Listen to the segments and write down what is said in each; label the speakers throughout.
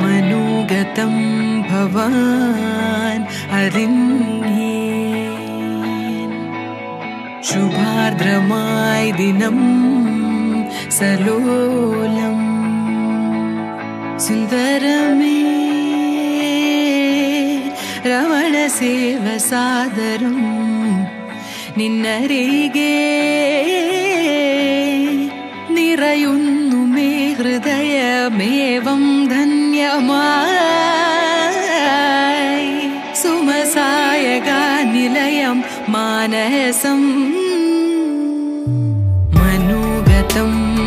Speaker 1: മനോഗതം ഭവാൻ അറിഞ്ഞേ ശുഭാർദ്രമായി ദിനം സലോലം സുന്ദരമേ രമണ സേവ സാദരം നിന്നരികെ നിറയുന്നു മേ ഹൃദയമേവം ധന്യമായി സുമസായക നിലയം മാനസം മനോഗതം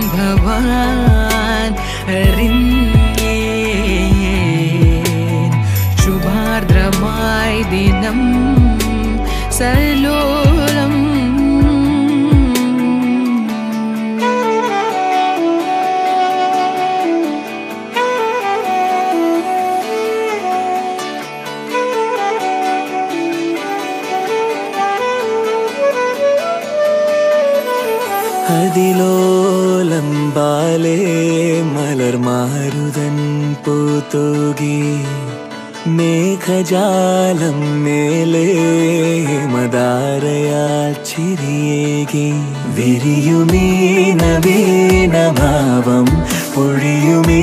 Speaker 1: ഭവാൻ അറിഞ്ഞേ ശുഭാർദ്രമായി ദിനം സലോലം
Speaker 2: അതിലോലം ബാലേ മലർമാരുതൻ പൂത്തൂകി മേഘജാലം മേലേ മദാരയാൽ ചിരിയേകി വിരിയുമീ നവീനഭാവം പൊഴിയുമീ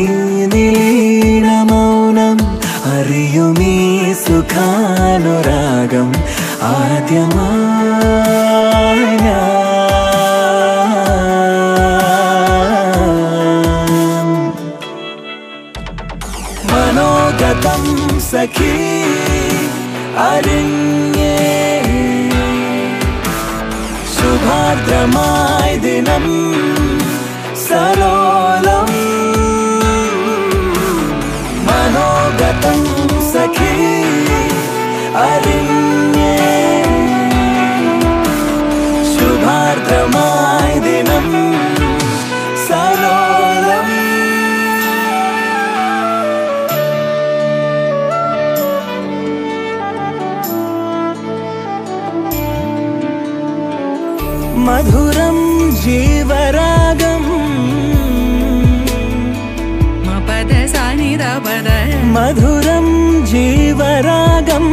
Speaker 2: നീലമൗനം അറിയുമീ സുഖാനുരാഗം ആദ്യമായ മനോഗതം സഖി അറിഞ്ഞേ ശുഭാർദ്രമായി ദിനം സലോലം മനോഗതം സഖി അറിഞ്ഞേ ശുഭാർദ്രമായി ദിനം സലോലം മധുരം ജീവരാഗം
Speaker 1: മപദ സാനിദ പദ
Speaker 2: മധുരം ജീവരാഗം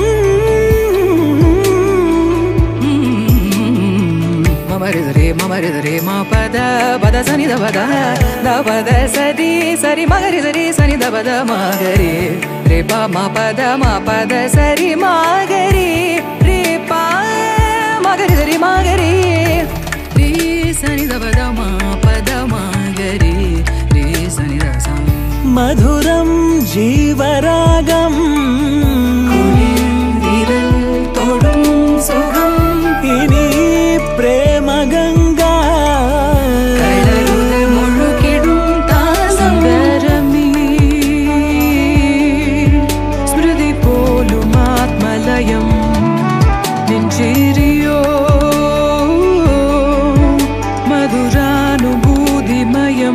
Speaker 1: മമരിദരേ മപദ പദ സനിദ പദ ദപദ സരി സരി മഗരിദരേ സനിദ പദ മഗരി രേ പ മപദ സരി മഗരി രേ പ മഗരിദരേ മഗരി രേ സനിദ പദ മഗരി രേ സനിദ സ
Speaker 2: മധുരം ജീവരാഗം
Speaker 1: വിരൽ തൊടും സുഖം
Speaker 2: ഇനി പ്രേമഗംഗ
Speaker 1: കടലുകൾ മുഴുകിടും താസംഗരമീ സ്മൃതി പോലും ആത്മലയം നെഞ്ചേരിയോ മധുരാനുഭൂതിമയം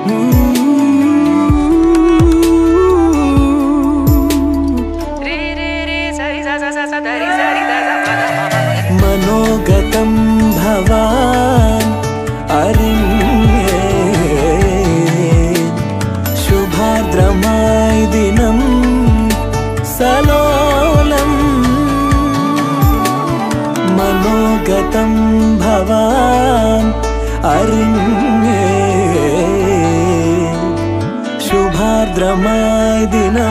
Speaker 2: മനോഗതം ഭവാൻ അറിഞ്ഞേ ശുഭാർദ്രമായി ദിനം സലോലം മനോഗതം ഭവാൻ അറിഞ്ഞേ ശുഭാർദ്രമായി ദിനം